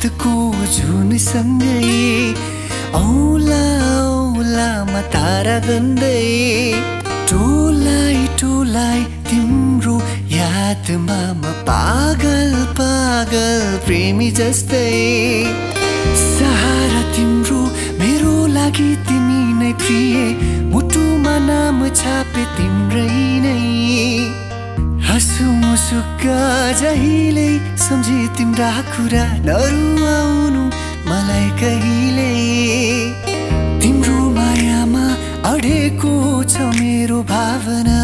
रातको जुनसँगै औला औलामा तारा गन्दै टोलाइ टोलाइ तिम्रो यादमा म पागल पागल प्रेमी जस्तै सहारा तिम्रो मेरो लागि तिमी नै प्रिय मुटुमा नाम छापे तिम्रै नै हँसु मुसुक्का जहिले सम्झे तिम्रा कुरा नरुवाउनु मलाई कहिले तिम्रो मायामा अडेको छ मेरो भावना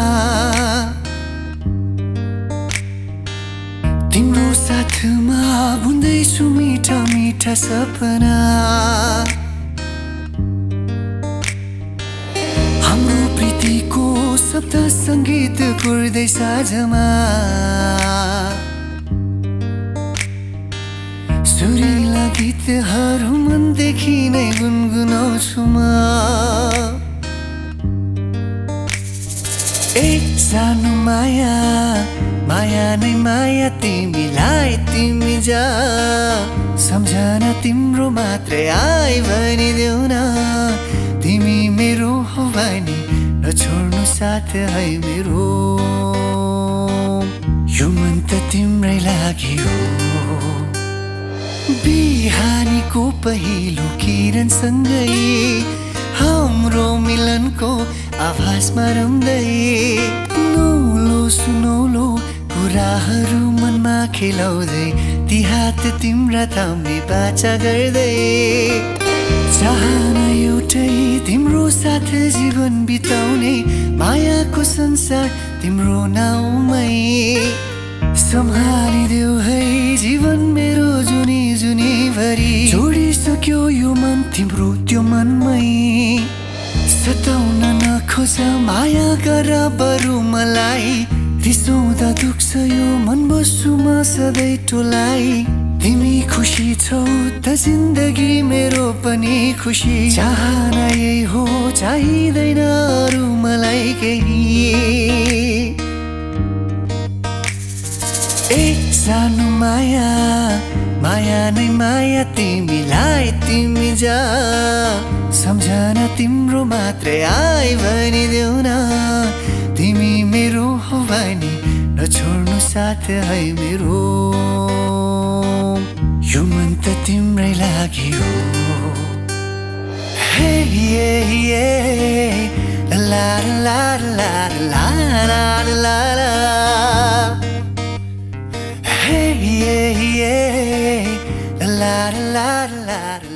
तिम्रो साथमा बुन्दैछु मिठा मिठा सपना हाम्रो प्रीतिको शब्द संगीत गुर्दै साझमा सुरीला गीतहरू मनदेखि नै गुनगुनाउँछु म एक सानो माया माया नै माया तिमीलाई तिमी जा सम्झना तिम्रो मात्रै आइ भनिदेऊ न तिमी मेरो हो भनी नछोड्नु साथ है मेरो यो मन त तिम्रै लागि हो बिहानीको पहिलो किरणसँगै हाम्रो मिलनको आभासमा रम्दै नौलो सुनौलो कुराहरू मनमा खेलाउँदै ती हात तिम्रा थाम्ने बाचा गर्दै चाहना एउटै तिम्रो साथ जीवन बिताउने मायाको संसार तिम्रो नाउँमै सम्हालिदेऊ है जीवन मेरो जुनी जुनी भरि जोडिसक्यो यो मन तिम्रो त्यो मनमै सताउन नखोज माया गर बरु मलाई रिसाउँदा दुख्छ यो मन बस्छु म सधैँ टोलाई तिमी खुसी छौ त जिन्दगी मेरो पनि खुसी चाहना यही हो चाहिँदैन अरू मलाई केही एक सानो माया माया नै माया तिमीलाई तिमी जा सम्झना तिम्रो मात्रै आइ भनिदेऊ न तिमी मेरो हो भनी नछोड्नु साथ है मेरो यो मन त तिम्रै लागि हो हे ये ये ला ला ला ला ला ला ला hey yeah yeah la la la la